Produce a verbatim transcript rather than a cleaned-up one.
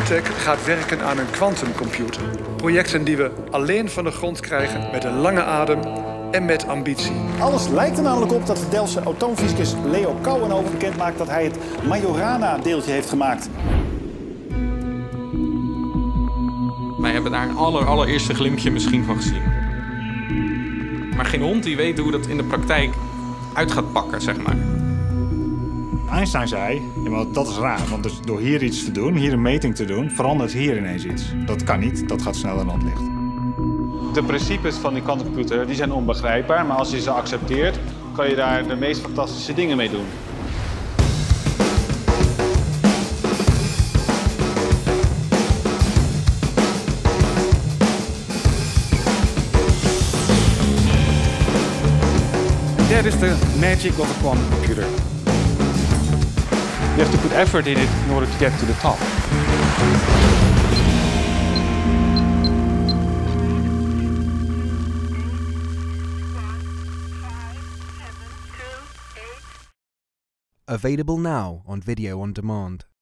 Tech gaat werken aan een quantumcomputer. Projecten die we alleen van de grond krijgen met een lange adem en met ambitie. Alles lijkt er namelijk op dat de Delftse atoomfysicus Leo Kouwenhoven bekend maakt dat hij het Majorana-deeltje heeft gemaakt. Wij hebben daar een aller, allereerste glimpje misschien van gezien. Maar geen hond die weet hoe dat in de praktijk uit gaat pakken, zeg maar. Einstein zei, ja, maar dat is raar, want dus door hier iets te doen, hier een meting te doen, verandert hier ineens iets. Dat kan niet, dat gaat sneller dan het licht. De principes van die quantumcomputer die zijn onbegrijpbaar, maar als je ze accepteert, kan je daar de meest fantastische dingen mee doen. That is the magic of a quantum computer. You have to put effort in it in order to get to the top. Available now on video on demand.